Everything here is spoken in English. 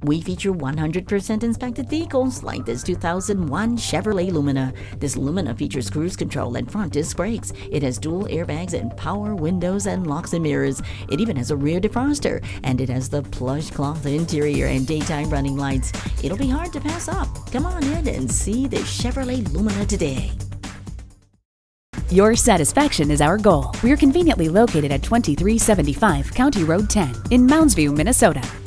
We feature 100% inspected vehicles like this 2001 Chevrolet Lumina. This Lumina features cruise control and front disc brakes. It has dual airbags and power windows and locks and mirrors. It even has a rear defroster, and it has the plush cloth interior and daytime running lights. It'll be hard to pass up. Come on in and see the Chevrolet Lumina today. Your satisfaction is our goal. We're conveniently located at 2375 County Road 10 in Mounds View, Minnesota.